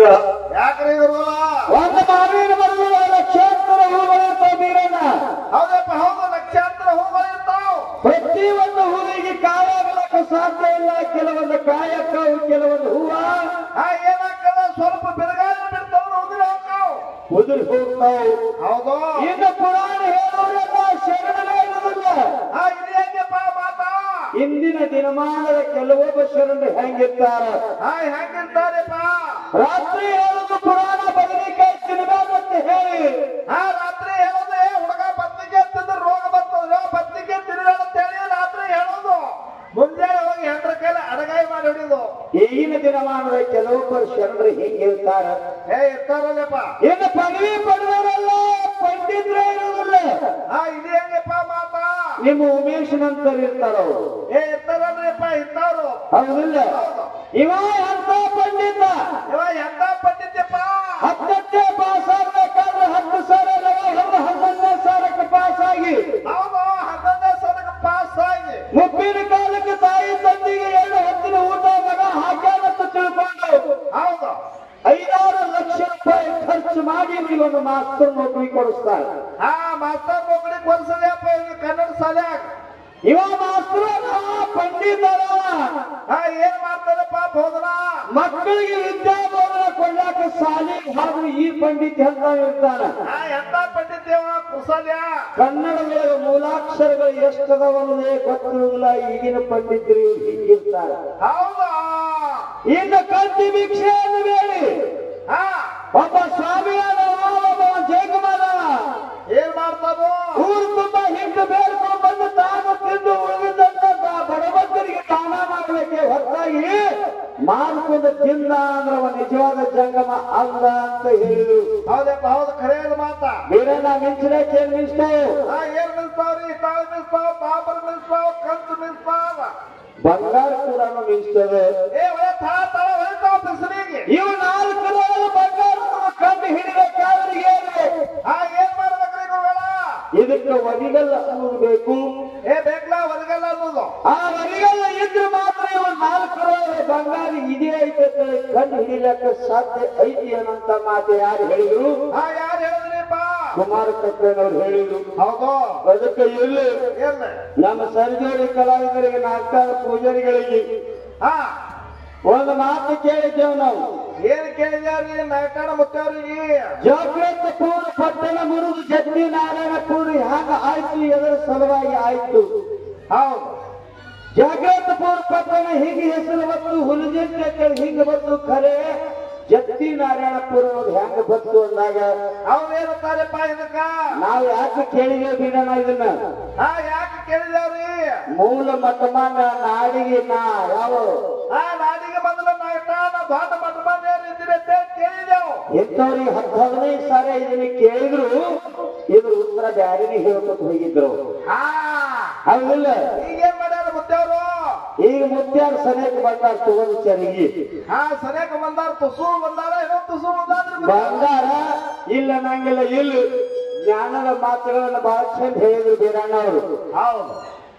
ಹೇಳಿದ್ರ ಯಾಕ್ರಿ ಗುರುಗಳ ಒಂದು ಮಾವಿನ ಮರಗಳ ಲಕ್ಷಾಂತರ ಹೂಗಳಿರ್ತಾವ ಬೀರಣ್ಣ. ಹೌದಪ್ಪ ಹೌದು, ಲಕ್ಷಾಂತರ ಹೂಗಳಿರ್ತಾವ. ಪ್ರತಿ ಒಂದು ಹೂವಿಗೆ ಕಾಯಾಗಲಕ್ಕ ಸಾಧ್ಯ ಇಲ್ಲ. ಕೆಲವೊಂದು ಕಾಯಕ್ಕವು, ಕೆಲವೊಂದು ಹೂವ ಏನಾಗ್ತದ, ಸ್ವಲ್ಪ ಬಿರುಗಾಳಿ ಬಿಡ್ತಾವ, ಉದುರಿ ಹೋಗ್ತಾವ. ಉದುರಿ ಹೋಗ್ತಾವ. ಹೌದು. ಇನ್ನು ಪುರಾಣ ಹೇಳೋರೆಲ್ಲ ಶರಣರೇ ಇರುವುದಿಲ್ಲ. ಇದು ಹೆಂಗಪ್ಪ ಮಾತಾ? ಇಂದಿನ ದಿನಮಾನದ ಕೆಲವೊಬ್ಬ ಶರಣರು ಹೆಂಗಿರ್ತಾರ, ಹೆಂಗಿರ್ತಾರೆಪ್ಪ? ರಾತ್ರಿ ಹೇಳುದು ಪುರಾಣ ಬದಲಿಕಾಯಿ ತಿನ್ಬೇಕಂತ ಹೇಳಿ, ರಾತ್ರಿ ಹೇಳೋದು ಹುಡುಗ ಬದ್ನಿಗೆ ತಿಂದ್ರೆ ರೋಗ ಬರ್ತದ, ಬದ್ನಿಗೆ ತಿನ್ಬೇಡ ಅಂತ ಹೇಳಿ ರಾತ್ರಿ ಹೇಳೋದು. ಮುಂಜಾನೆ ಹೋಗಿ ಹೆಂಡ್ರ ಕೈಲಿ ಅಡಗಾಯಿ ಮಾಡಿ ಹೊಡಿಯೋದು. ಈಗಿನ ದಿನಮಾನದ ಕೆಲವೊಬ್ಬರು ಶರಣರು ಹೆಂಗಿರ್ತಾರ, ಇರ್ತಾರಲ್ಲಪ್ಪ. ಇನ್ನು ಪದವಿ ಪಡೆದವರೆಲ್ಲ ಪಂಡಿತರೇ ಇರುವುದಿಲ್ಲ. ಇದು ಹೆಂಗಪ್ಪ ಮಾತಾ? ನಿಮ್ಮ ಉಮೇಶ್ ನಂತರ ಇರ್ತಾರ ಅವರು. ಇರ್ತಾರಲ್ರಿಪ್ಪ, ಇರ್ತಾವ್ರು. ಹೌದಿಲ್ಲ? ಇವ ಎಂತ ಪಂಡಿತ, ಇವ ಎಂತ ಪಂಡಿತಪ್ಪ? 10ನೇ ಪಾಸ್ ಆಗ್ಬೇಕಾದ್ರೆ 10,000 11ನೇ ಪಾಸ್ ಆಗಿ, ಹೌದು, 11ನೇ ಸಾಲಕ್ಕೆ ಪಾಸ್ ಆಗಿ ಮುಪ್ಪಿನ ಕಾಲಕ್ಕೆ ತಾಯಿ ತಂದೆಗೆ 2 ಹೊತ್ತಿನ ಊಟ ಮಗ ಹಾಕ್ಯಾನಂತ ತಿಳ್ಕೊಂಡು, ಹೌದು, 5-6 ಲಕ್ಷ ರೂಪಾಯಿ ಖರ್ಚು ಮಾಡಿ ಇವನು ಮಾಸ್ತರ್ ನೌಕರಿ ಕೊಡಿಸ್ತಾರೆ. ಮಾಸ್ತರ್ ನೌಕರಿ ಕೊಡ್ಸದಪ್ಪ ಇವ್ನು ಕನ್ನಡ ಶಾಲ್ಯಾಗ. ಇವ ಮಾಸ್ತರ ಪಂಡಿತ ಏನ್ ಮಾಡ್ತಾರಪ್ಪ ಬೋಧನ? ಮಕ್ಕಳಿಗೆ ವಿದ್ಯಾಬೋಧನ ಕೊಡ್ಲಾಕ ಶಾಲೆಗೆ ಹಾಗೆ ಈ ಪಂಡಿತ ಅಂತ ಇರ್ತಾನ. ಎಂತ ಪಂಡಿತೇವ ಕುಶಲ್ಯ. ಕನ್ನಡದೊಳಗೆ ಮೂಲಾಕ್ಷರಗಳು ಎಷ್ಟದವಲ್ಲದೆ ಗೊತ್ತಿರುವುದಿಲ್ಲ. ಈಗಿನ ಪಂಡಿತರು ಹೀಗಿರ್ತಾರೆ. ಹೌದಾ? ಇನ್ನು ಕಂತಿ ಭಿಕ್ಷೆಯನ್ನು ಬೇಡಿ ಒಬ್ಬ ಸ್ವಾಮಿಯಾದ ಒಬ್ಬ ಜಯಕುಮಾರ ಏನ್ ಮಾಡ್ತಾನೋ? ಊರು ತುಂಬಾ ಹಿಟ್ಟು ಬೇಡ್ಕೊಂಡು ಬಂದು ತಾನು ತಿಂದು ಉಳಿದಂತ ಬಡಬಗ್ಗರಿಗೆ ದಾನ ಮಾಡಲಿಕ್ಕೆ ಹೊರತಾಗಿ ಮಾಡ್ಕೊಂಡು ತಿಂದ ಅಂದ್ರೆ ಅವ ನಿಜವಾದ ಜಂಗಮ ಅಲ್ಲ ಅಂತ ಹೇಳಿದ್ರು. ಹೌದಪ್ಪ ಹೌದು, ಖರೆ ಮಾತಾ. ಬೀರಣ್ಣ ಮಿಂಚಲಕ್ಕೆ ಏನ್ ಮಿಂಚ್ತಾವು? ಏನ್ ಮಿಲ್ಸ್ತಾವ್ರಿ? ತಾಳು ಮಿಲ್ಸ್ತಾವ, ತಾಪರ್ ಮಿಲ್ಸ್ತಾವ, ಕಂಚು ಮಿಲ್ಸ್ತಾವ, ಬಂಗಾರ ಕೂಡ ಮಿಂಚ್ತದೆ. ಹೊಳಿತಾವ ಬಿಸಿಲಿಗೆ. ಇವು 4 ಕಿಲೋ ಬಂಗಾರ ಕಂಡು ಹಿಡಿಬೇಕಾದ್ರಿಗೆ ಏನ್ ಮಾಡ್ಬೇಕ್ರಿ ಗುರುಗಳ? ಇದಕ್ಕೆ ವರಿಗಲ್ಲ ಅನ್ನೋದು ಬೇಕು. ಬೇಕಲ್ಲ ಹೊರಗಲ್ಲ ಅನ್ನೋದು. ಆ ವರಿಗಲ್ಲ ಇದ್ರೆ ಮಾತ್ರ ಇವು 4 ಕಿಲೋ ಬಂಗಾರ ಇದೇ ಐತೆ ಕಂಡು ಹಿಡಿಲಕ್ಕ ಸಾಧ್ಯ ಐತಿ ಅನ್ನಂತ ಮಾತು ಯಾರು ಹೇಳಿದ್ರು? ಯಾರು ಹೇಳಿದ್ರಿಪ್ಪ? ಕುಮಾರ ಕಪ್ಪನವ್ರು ಹೇಳಿದ್ರು. ಹೌದು. ಅದಕ್ಕೆ ಇಲ್ಲಿ ನಮ್ಮ ಸರ್ಜೋರಿ ಕಲಾವಿದರಿಗೆ, ನಾಟಕ ಪೂಜಾರಿಗಳಿಗೆ ಒಂದು ಮಾತು ಕೇಳಿದ್ದೇವೆ ನಾವು. ಏನ್ ಕೇಳಿದ್ಯಾವ್ರಿ? ನಾಯಕನ ಮುತ್ತವ್ರಿಗೆ ಜಗತ್ಪುರ ಪಟ್ಟಣ ಮುರುದು ಜತ್ತಿ ನಾರಾಯಣಪುರ ಹ್ಯಾಂಗ ಆಯ್ತು, ಎದರ ಸಲುವಾಗಿ ಆಯ್ತು? ಹೌದು. ಜಗತ್ಪುರ ಪಟ್ಟಣ ಹೀಗೆ ಹೆಸರು ಬಂತು, ಹುಲಿಜೆಟ್ಟೆ ಹಿಂಗೆ ಬಂತು. ಖರೆ ಜತ್ತಿ ನಾರಾಯಣಪುರ ಹೆಂಗ ಬಂತು ಅಂದಾಗ ಅವ್ರೇನಂತಾರಪ್ಪ ಇದಕ್ಕ? ನಾವು ಯಾಕೆ ಕೇಳಿದೇವೆ ಬೀರಣ್ಣ ಇದನ್ನ? ಯಾಕೆ ಕೇಳಿದೇವ್ರಿ? ಮೂಲ ಮತಮಾನ ನಾಡಿಗೆ ಯಾವ ನಾಡಿಗೆ ಬಂದ್ರ ದೊಡ್ಡ ಮತಮಾನ ಇದ್ದಿರತ್ತೆ ಕೇಳಿದೆವು. ಎಂತವ್ರಿಗೆ 10-15 ಸಾರಿ ಇದನ್ನ ಕೇಳಿದ್ರು ಇದ್ರ ಉತ್ತರ ಬ್ಯಾರಿನಿ ಹೇಳ್ಕೊತ ಹೋಗಿದ್ರು. ಹೌದಿಲ್ಲ? ಈಗೇನ್ ಮಾಡ್ಯಾರ ಮುತ್ತವ್ರು? ಈಗ ಮುತ್ಯಾರ ಸನೇಕ ಬಂದಾರ ತಗೊಂಡು ಚರಿಗೆ. ಸನೇಕ ಬಂದಾರ, ತುಸು ಬಂದಾರ, ಏನೋ ತುಸು ಬಂದಾರ. ಬಂದಾರ ಇಲ್ಲ ನಂಗಿಲ್ಲ. ಇಲ್ಲ ಜ್ಞಾನದ ಮಾತುಗಳನ್ನ ಬಹಳ ಚಂದ ಹೇಳಿದ್ರು ಬೀರಣ್ಣ ಅವರು. ಹೌದು.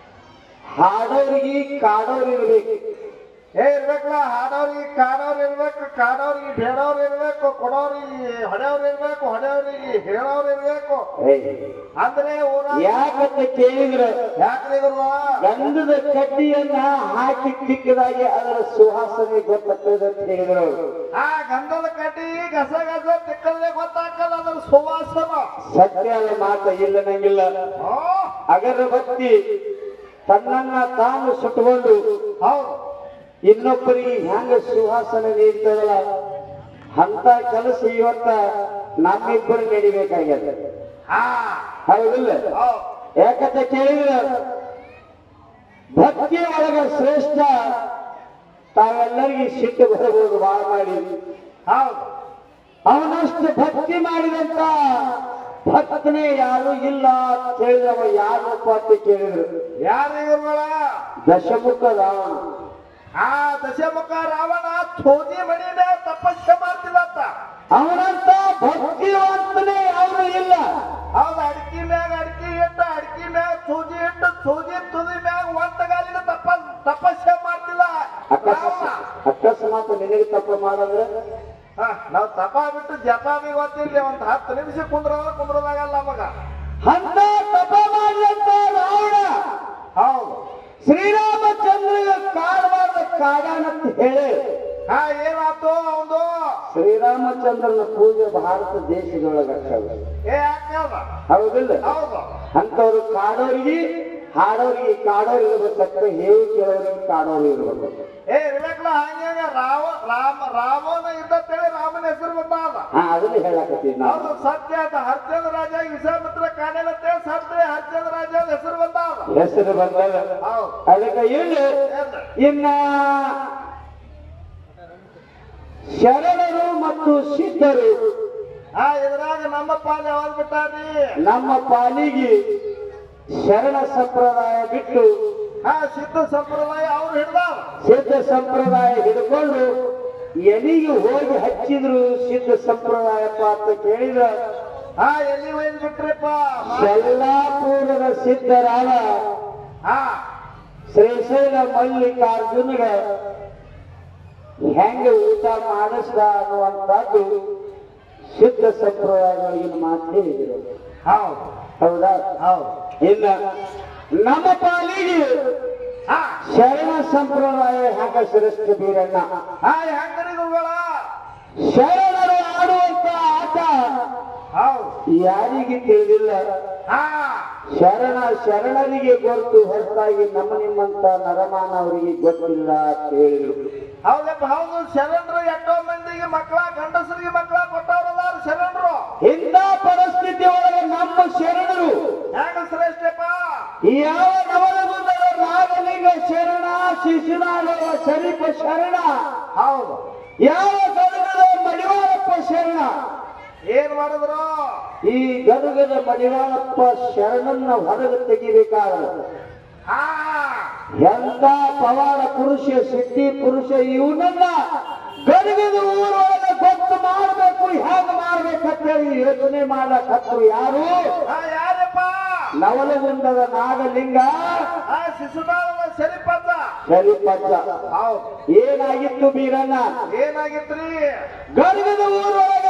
ಹಾಡೋರಿಗೆ ಕಾಡೋರು ಇರ್ಬೇಕು. ಇರ್ಬೇಕಲ್ಲ, ಹಾಡೋರಿಗೆ ಕಾಡೋರು ಇರ್ಬೇಕು, ಕಾಡೋರಿಗೆ ಬೇಡವ್ರು ಇರ್ಬೇಕು, ಕೊಡೋರಿಗೆ ಹೊಡೆಯವ್ರು ಇರ್ಬೇಕು, ಹೊಡೆಯವ್ರಿಗೆ ಹೇಳೋರು ಇರ್ಬೇಕು. ಅಂದ್ರೆ ಯಾಕಂತ ಕೇಳಿದ್ರೆ, ಯಾಕ್ರಿ ಗುರುವ? ಗಂಧದ ಕಡ್ಡಿಯನ್ನ ಹಾಕಿ ತಿಕ್ಕದಾಗೆ ಅದರ ಸುವಾಸನೆ ಗೊತ್ತಾಗ್ತದೆ ಅಂತ ಹೇಳಿದ್ರು. ಗಂಧದ ಕಡ್ಡಿ ಗಸ ಗಸ ತಿಕ್ಕಲ್ಲೇ ಗೊತ್ತಾಗಲ್ಲ ಅದರ ಸುವಾಸನ. ಸತ್ಯದ ಮಾತ ಇಲ್ಲ ನಂಗಿಲ್ಲ. ಅಗರಬತ್ತಿ ತನ್ನನ್ನ ತಾನು ಸುಟ್ಟುಕೊಂಡು ಇನ್ನೊಬ್ಬರಿಗೆ ಹೆಂಗ ಸುವಾಸನೆ ನೀಡ್ತದಲ್ಲ, ಅಂತ ಕೆಲಸ ಇವತ್ತ ನಮ್ಮಿಬ್ಬರು ನಡಿಬೇಕಾಗ್ಯದ. ಹೌದಿಲ್ಲ? ಯಾಕಂತ ಕೇಳಿದ್ರೆ ಭಕ್ತಿ ಒಳಗ ಶ್ರೇಷ್ಠ ತಾವೆಲ್ಲರಿಗೆ ಸಿಟ್ಟು ಬರಬಹುದು ಬಾಳ ಮಾಡಿ. ಅವನಷ್ಟು ಭಕ್ತಿ ಮಾಡಿದಂತ ಭಕ್ತನೇ ಯಾರು ಇಲ್ಲ ಅಂತ ಹೇಳಿದವ ಯಾರಪ್ಪ ಅಂತ ಕೇಳಿದ್ರು. ಯಾರಿಗಳ? ದಶಮುಖ ರಾವಣ. ದಶಮುಖ ರಾವಣ ಛೋದಿ ಮಣಿನ ತಪಸ್ಸೆ ಮಾಡ್ತಿಲ್ಲಂತ. ಅವನಂತ ಭಕ್ತಿವಂತನೇ ಯಾರು ಇಲ್ಲ. ಹೌದು. ಅಡಿಕೆ ಮ್ಯಾಗ ಅಡಿಕೆ ಇಟ್ಟ, ಅಡಿಕೆ ಮ್ಯಾಗ ಸೂಜಿ ಇಟ್ಟು, ಸೂಜಿ ತುದಿ ಮ್ಯಾಗ ಒಂಟಗಾಲಿನ ತಪಸ್ಸೆ ಮಾಡ್ತಿಲ್ಲ. ಅಕಸ್ಮಾತ್ ನಿನಗೆ ತಪ್ಪು ಮಾಡಂದ್ರೆ ನಾವ್ ತಪ ಬಿಟ್ಟು ಜಪಾನಿ ಗೊತ್ತಿರ್ಲಿ ಒಂದ್ 10 ನಿಮಿಷ ಕುಂದ್ರೋದಾಗಲ್ಲ ನಮಗ. ಅಂತ ತಪ ಮಾಡಿದಂತ ರಾವಣ ಹೌದು ಶ್ರೀರಾಮಚಂದ್ರಗೆ ಕಾಡಬಾರ್ದ ಕಾಡಾನಂತ ಹೇಳಿ ಏನಾಯ್ತು ಅವನು ಶ್ರೀರಾಮಚಂದ್ರನ ಪೂಜೆ ಭಾರತ ದೇಶದೊಳಗ ಹೌದಿಲ್ಲ. ಹೌದು ಅಂತವ್ರು ಕಾಡೋರಿಗೆ ಹಾಡೋರಿಗೆ ಕಾಡೋರು ಇರ್ಬೇಕಂತ ಹೇಳಿ ಕೇಳೋರಿಗೆ ಕಾಡೋರು ಇರ್ಬೇಕು. ಇರ್ಬೇಕಲ್ಲ ಹಂಗ ರಾಮನ ಇದ್ದಂತೇಳಿ ರಾಮನ ಹೆಸರು ಬಂದ. ಅದನ್ನ ಹೇಳಕತ್ತೀವಿ ನಾವು. ಸತ್ಯ ಅಂತ ಹರಿಶ್ಚಂದ್ರ ರಾಜ ವಿಶ್ವಾಮಿತ್ರ ಕಾಣಲಂತೆ ಸತ್ಯ ಹರಿಶ್ಚಂದ್ರ ರಾಜ ಹೆಸರು ಬಂದ. ಹೆಸರು ಬಂದಾಗ ಅದಕ್ಕೆ ಇನ್ನ ಶರಣರು ಮತ್ತು ಸಿದ್ಧರು ಇದ್ರಾಗ ನಮ್ಮ ಪಾಲಿ ಯಾವಾಗ ಬಿಟ್ಟಾರಿ? ನಮ್ಮ ಪಾಲಿಗೆ ಶರಣ ಸಂಪ್ರದಾಯ ಬಿಟ್ಟು ಸಿದ್ಧ ಸಂಪ್ರದಾಯ ಅವ್ರು ಹಿಡ್ದಾರ. ಸಿದ್ಧ ಸಂಪ್ರದಾಯ ಹಿಡ್ಕೊಂಡು ಎಲ್ಲಿಗೆ ಹೋಗಿ ಹಚ್ಚಿದ್ರು ಸಿದ್ಧ ಸಂಪ್ರದಾಯಪ್ಪ ಅಂತ ಕೇಳಿದ್ರ ಎಲ್ಲಿ ಒಯ್ದು ಬಿಟ್ರಿಪ್ಪ? ಶಲ್ಲಾಪುರದ ಸಿದ್ಧರಾದ ಶ್ರೀಶೈಲ ಮಲ್ಲಿಕಾರ್ಜುನಗ ಹೆಂಗ ಊಟ ಮಾಡಿಸ್ದ ಅನ್ನುವಂಥದ್ದು ಸಿದ್ಧ ಸಂಪ್ರದಾಯಗಳಿಗೆ ಮಾತ್ರ ಹೇಳಿದ್ರು. ಹೌದಾ? ಹೌದು. ಇನ್ನ ನಮ್ಮ ಪಾಲಿಗೆ ಶರಣ ಸಂಪ್ರದಾಯ ಹೆಂಗ ಶ್ರೇಷ್ಠ ಬೀರಣ್ಣ ಶರಣರು ಆಡುವಂತ ಆಟ ಯಾರಿಗೆ ತಿಳಿದಿಲ್ಲ. ಶರಣರಿಗೆ ಗೊತ್ತು ಹೊರತಾಗಿ ನಿಮ್ಮಂತ ನರಮಾನವರಿಗೆ ಗೊತ್ತಿಲ್ಲ ಅಂತ ಹೇಳಿದ್ರು. ಹೌದಪ್ಪ ಹೌದು. ಶರಣರು ಎಷ್ಟೋ ಮಂದಿಗೆ ಮಕ್ಕಳ ಗಂಡಸರಿಗೆ ಮಕ್ಕಳ ಕೊಟ್ಟವ್ರಲ್ಲ ಶರಣರು. ಇಂಥ ಪರಿಸ್ಥಿತಿ ಒಳಗೆ ನಮ್ಮ ಶರಣರು ಹೆಂಗ ಶ್ರೇಷ್ಠಪ್ಪ? ಯಾವ ನವಲಗುಂದದ ನಾಗಲಿಂಗ ಶರಣ, ಶಿಶುನಾಳವ ಶರೀಫ ಶರಣ, ಹೌದು. ಯಾವ ಗದಗದ ಮಡಿವಾಳಪ್ಪ ಶರಣ ಏನ್ ಮಾಡಿದ್ರು? ಈ ಗದಗದ ಮಡಿವಾಳಪ್ಪ ಶರಣನ್ನ ಹೊರಗೆ ತೆಗಿಬೇಕಾದ್ರೆ ಎಂತ ಪವಾಡ ಪುರುಷ ಸಿದ್ಧಿ ಪುರುಷ ಇವನನ್ನ ಗದಗದ ಊರೊಳಗೆ ಗೊತ್ತು ಮಾಡಬೇಕು, ಹೇಗೆ ಮಾಡ್ಬೇಕಂತೇಳಿ ಯೋಚನೆ ಮಾಡಕತ್ತರು ಯಾರು? ಯಾರಪ್ಪ? ನವಲಗುಂದದ ನಾಗಲಿಂಗ ಶಿಶುನಾಳವ ಶರೀಫಜ್ಜ. ಹೌದು. ಏನಾಗಿತ್ತು ಬೀರಣ್ಣ? ಏನಾಗಿತ್ರಿ? ಗದಗದ ಊರೊಳಗ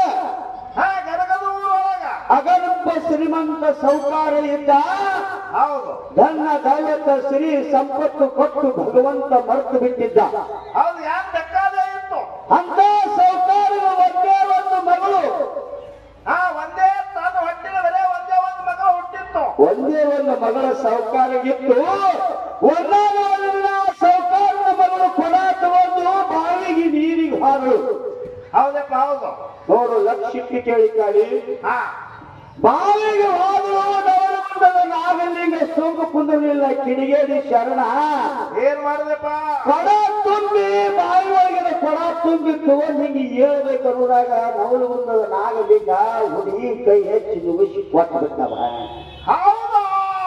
ಅಗನಪ್ಪ ಶ್ರೀಮಂತ ಸೌಕಾರ ಇದ್ದ. ಹೌದು. ಧನ ದೌಲತ ಶ್ರೀ ಸಂಪತ್ತು ಕೊಟ್ಟು ಭಗವಂತ ಮರೆತು ಬಿಟ್ಟಿದ್ದ. ಹೌದು. ಯಾಕೆ ಬೇಕಾದೇ ಇತ್ತು ಅಂತ ಸೌಕಾರದ ಒಂದೇ ಒಂದು ಮಗಳು, ಒಂದೇ ತಾನು ಹೊಟ್ಟಿನ ಬರೇ ಒಂದೇ ಒಂದು ಮಗಳು ಹುಟ್ಟಿತ್ತು. ಒಂದೇ ಒಂದು ಮಗಳ ಸೌಕಾರಗಿತ್ತು. ಒಂದಾದ ಸೌಕಾರದ ಮಗಳು ಕೊಡ ತಗೊಂಡು ಬಾವಿಗೆ ನೀರಿಗೆ ಹಾರು. ಹೌದಪ್ಪ ಹೌದು. ನೋಡು ಲಕ್ಷಕ್ಕೆ ಕೇಳಿ ಕಾಳಿ ಬಾವಿಗೆ ಹೋದ್ರು ನವಲಗುಂದದ ನಾಗಲಿಂಗ ಸೋಗು ಕುಂದಲಿಲ್ಲ. ಕಿಡಿಗೇಡಿ ಶರಣ ಏನ್ ಮಾಡಿದಪ್ಪ? ಕೊಡ ತುಂಬಿ ಬಾವಿ ಒಳಗಿನ ಕೊಡ ತುಂಬಿ ತಗೊಂಡು ಹಿಂಗೆ ಹೇಳ್ಬೇಕು ಅನ್ನೋದಾಗ ನವಲಗುಂದದ ನಾಗಲಿಂಗ ಹುಡುಗಿ ಕೈ ಹೆಚ್ಚಿ ನುಗ್ಗಿಸಿ ಕೊಟ್ಟು ಬಿಟ್ಟವ. ಹೌದಾ?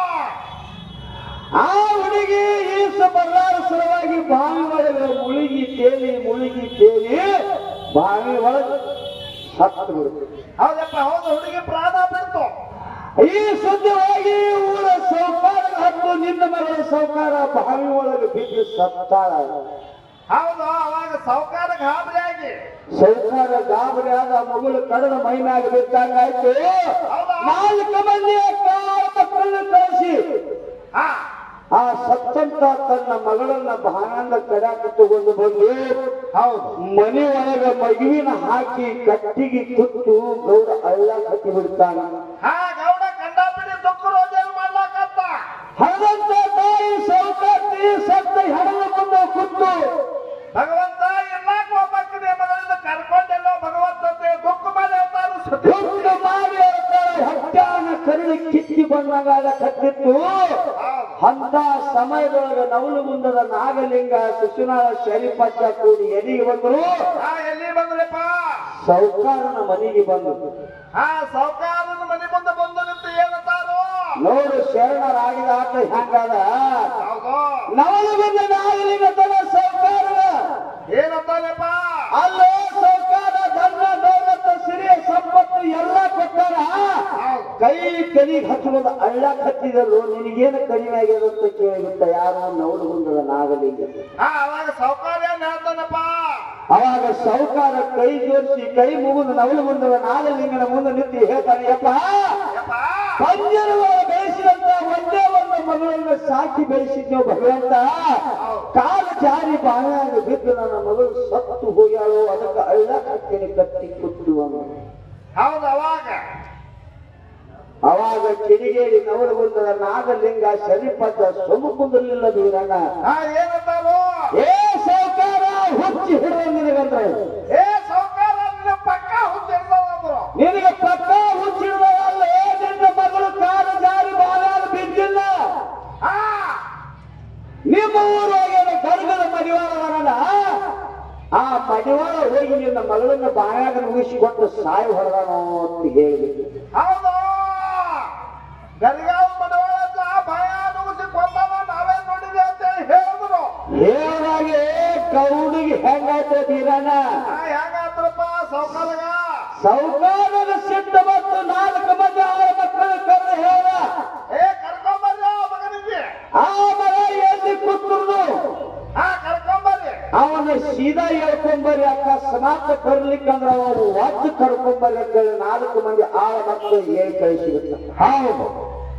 ಆ ಹುಡುಗಿ ಈಸ ಬರಲಾರ ಸಲುವಾಗಿ ಬಾವಿ ಒಳಗೆ ಮುಳುಗಿ ತೇಲಿ ಬಾವಿ ಒಳಗೆ ಸತ್ತು ಬಿಡುತ್ತೆ. ಹೌದಪ್ಪ ಹೌದು. ಹುಡುಗಿ ಪ್ರಾಣ ಬಿಡ್ತು. ಈ ಸುದ್ದಿಯಾಗಿ ಊರ ಸೌಕಾರ ಹತ್ತು ನಿನ್ನ ಮಗಳ ಸೌಕಾರ ಬಾವಿ ಒಳಗೆ ಬಿದ್ದು ಸತ್ತಾಳ. ಹೌದು. ಅವಾಗ ಸೌಕಾರ ಗಾಬರಿ ಆಗಿ ಸೌಕಾರ ಗಾಬರಿ ಆದ ಮಗಳು ಕಡದ ಮೈನಾಗ ಬಿದ್ದಂಗಾಯ್ತು. 4 ಮಂದಿಯ ಮಕ್ಕಳನ್ನು ಕಳಿಸಿ ಆ ಸತ್ತಂತ ತನ್ನ ಮಗಳನ್ನ ಬಾಣಂದ ಕಡ್ಯಾಕ ತಗೊಂಡು ಬಂದು ಹೌದು ಮನೆ ಒಳಗ ಮಗುವಿನ ಹಾಕಿ ಕಟ್ಟಿಗೆ ತುತ್ತು ಗೌಡ ಅಳ್ಳ ಕಟ್ಟಿ ಬಿಡ್ತಾನ. ಗೌಡ ಕಂಡಾಪಿಡಿ ದುಃಖ ರೋಜನೆ ಮಾಡ್ಲಾಕತ್ತ. ಹಣದಂತ ತಾಯಿ ಸೌಕರ್ತಿ ಸತ್ತ ಹೆಣದ ಮುಂದೆ ಕುತ್ತು ಭಗವಂತ ಎಲ್ಲಾಕ ಒಬ್ಬಕ್ಕಿದೆ ಮಗಳಿಂದ ಕರ್ಕೊಂಡೆಲ್ಲೋ ಭಗವಂತ ದುಃಖ ಮಾಡಿ ಹೇಳ್ತಾರು. ದುಃಖ ಮಾಡಿ ಹೇಳ್ತಾರೆ. ಹಟ್ಟಾನ ಕರಳಿ ಕಿತ್ತಿ ಬಂದಾಗ ಕತ್ತಿತ್ತು. ಅಂತ ಸಮಯದೊಳಗೆ ನವಲಗುಂದದ ನಾಗಲಿಂಗ ಶಿಶುನಾಳ ಶರೀಫಜ್ಜ ಕೂಡಿ ಎಲ್ಲಿಗೆ ಬಂದ್ರು? ಎಲ್ಲಿ ಬಂದ್ರಪ್ಪ? ಸೌಕಾರನ ಮನೆಗೆ ಬಂದ್ರು. ಸೌಕಾರನ ಮನೆ ಮುಂದೆ ಬಂದು ನಿಂತು ಏನಂತಾರು? ನೋಡು ಶರಣರಾಗಿದ ಆಟ ಹೆಂಗಾದ. ನವಲಗುಂದ ನಾಗಲಿಂಗ ತನ್ನ ಸೌಕಾರ ಏನಂತಾರಪ್ಪ? ಅಲ್ಲೋ ಸೌಕಾರ ಧನ ದೌಲತ ಸಿರಿಯ ಸಂಪತ್ತು ಎಲ್ಲ ಕೊಟ್ಟಾರ. ಕೈ ಕಲಿಗೆ ಹಚ್ಚುವುದು ಅಳ್ಳ ಹಚ್ಚಿದಲು ನಿನಗೇನು ಕಡಿಮೆ ಆಗ್ಯದಂತ ಕೇಳಿಬಿಟ್ಟ ಯಾರು? ನವಲಗುಂದದ ನಾಗಲಿಂಗ. ಅವಾಗ ಸೌಕಾರ ಏನ್ ಹೇಳ್ತಾನಪ್ಪ? ಅವಾಗ ಸಾಹುಕಾರ ಕೈ ಜೋಡಿಸಿ ಕೈ ಮುಗಿದು ನವಲು ಮುಂದೆ ನಾಗಲಿಂಗನ ಮುಂದೆ ನಿಂತು ಹೇಳ್ತಾನೆ, ಯಪ್ಪ ಪಂಜರವ ಬೆಳೆಸಿದಂತ ಒಂದೇ ಒಂದು ಮಗಳನ್ನು ಸಾಕಿ ಬೆಳೆಸಿದ್ಯೋ ಭಗವಂತ, ಕಾಲು ಜಾರಿ ಬಾಯಾಗ ಬಿದ್ದು ನನ್ನ ಮಗಳು ಸತ್ತು ಹೋಗ್ಯಾಳು, ಅದಕ್ಕೆ ಅಳ್ಳ ಕಟ್ಟಿನ ಕಟ್ಟಿ ಕುಟ್ಟು ಹೌದು. ಅವಾಗ ಕಿಡಿಗೇಡಿ ನವಲು ಬಂದ ನಾಗಲಿಂಗ ಶರೀಪದ್ದ ಸೊಮು ಕುಂದಲಿಲ್ಲ ಬೀರಣ್ಣ. ಏನಂತಾರು? ಏ ಸಾಹುಕಾರ ಹುಚ್ಚಿ ಹಿಡಿದ ನಿನಗಂದ್ರೆ, ಏ ಸಾಹುಕಾರ ಪಕ್ಕ ಹುಚ್ಚಿಡ್ದವಂದ್ರು, ನಿನಗೆ ಪಕ್ಕ ಹುಚ್ಚಿಡ್ದವಲ್ಲ. ನಿನ್ನ ಮಗಳು ಕಾಲು ಜಾರಿ ಬಾಯಾಗ ಬಿದ್ದಿಲ್ಲ. ನಿಮ್ಮ ಊರೊಳಗೆ ಗರ್ಗದ ಮಡಿವಾಳವನಲ್ಲ, ಆ ಮಡಿವಾಳ ಹೋಗಿ ನಿನ್ನ ಮಗಳನ್ನ ಬಾಯಾಗ ಮುಗಿಸಿಕೊಟ್ಟು ಸಾಯಿ ಹೊಡೆದಾನೋ ಅಂತ ಹೇಳಿದ್ರು. ಹೌದು, ಗರಿಗಾವ್ ಮಡಿವಾಳ ಭಯ ನುಗ್ಗಿಸಿ ಕೊಂದಾನ, ನಾವೇ ನೋಡಿದ್ವಿ ಅಂತ ಹೇಳಿ ಹೇಳಿದ್ರು. ಹೇಳಾಗೆ ಕೌಡಿಗೆ ಹೆಂಗಾಯ್ತು ಬೀರಣ್ಣ? ಹೆಂಗಾತ್ರಪ್ಪ ಸಾಹುಕಾರಗ? ಸಾಹುಕಾರನ ಸಿಟ್ಟ ಮತ್ತು 4 ಮಂದಿ 6 ಮಕ್ಕಳು ಕರೆದು ಹೇಳ, ಏ ಕರ್ಕೊಂಬರ್ರಿ ಮಗನಿಗೆ. ಆ ಮಗ ಎಲ್ಲಿ ಕೂತ್ರು ಕರ್ಕೊಂಬರ್ರಿ, ಅವನ ಸೀದಾ ಹೇಳ್ಕೊಂಬರ್ರಿ, ಅಕಸ್ಮಾತ್ ಬರ್ಲಿಕ್ಕಂದ್ರ ಅವರು ಒದ್ದು ಕರ್ಕೊಂಬರ್ರಿ ಅಂತೇಳಿ 4 ಮಂದಿ 6 ಮಕ್ಕಳು ಹೇಳಿ ಕಳಿಸಿಬಿಡ್ತಾರೆ. ಹೌದು,